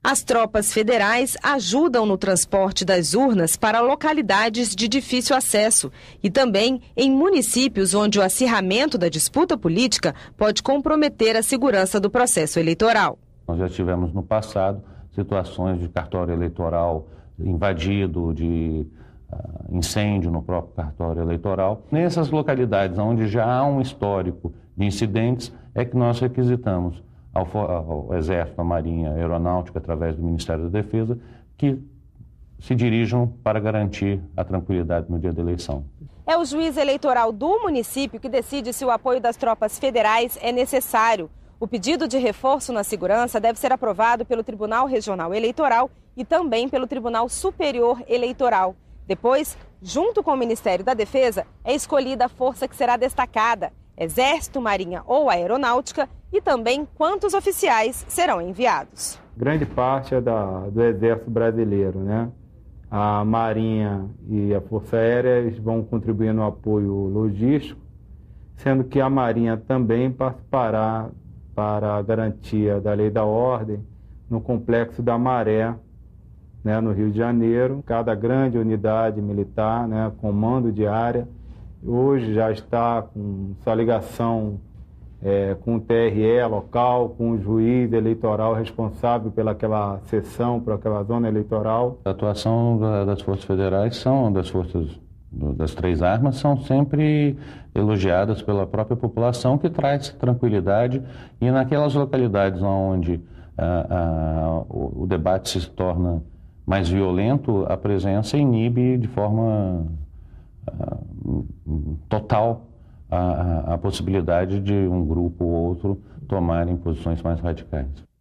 As tropas federais ajudam no transporte das urnas para localidades de difícil acesso e também em municípios onde o acirramento da disputa política pode comprometer a segurança do processo eleitoral. Nós já tivemos no passado situações de cartório eleitoral invadido, de incêndio no próprio cartório eleitoral. Nessas localidades onde já há um histórico de incidentes é que nós requisitamos ao Exército, à Marinha, à Aeronáutica, através do Ministério da Defesa, que se dirijam para garantir a tranquilidade no dia da eleição. É o juiz eleitoral do município que decide se o apoio das tropas federais é necessário. O pedido de reforço na segurança deve ser aprovado pelo Tribunal Regional Eleitoral e também pelo Tribunal Superior Eleitoral. Depois, junto com o Ministério da Defesa, é escolhida a força que será destacada, Exército, Marinha ou Aeronáutica, e também quantos oficiais serão enviados. Grande parte é do Exército Brasileiro, né? A Marinha e a Força Aérea vão contribuir no apoio logístico, sendo que a Marinha também participará para a garantia da lei da ordem no Complexo da Maré, né, no Rio de Janeiro. Cada grande unidade militar, né, comando de área, hoje já está com sua ligação com o TRE local, com o juiz eleitoral responsável pelaquela sessão, por aquela zona eleitoral. A atuação das forças federais das três armas são sempre elogiadas pela própria população, que traz tranquilidade, e naquelas localidades onde o debate se torna mais violento, a presença inibe de forma total a possibilidade de um grupo ou outro tomarem posições mais radicais.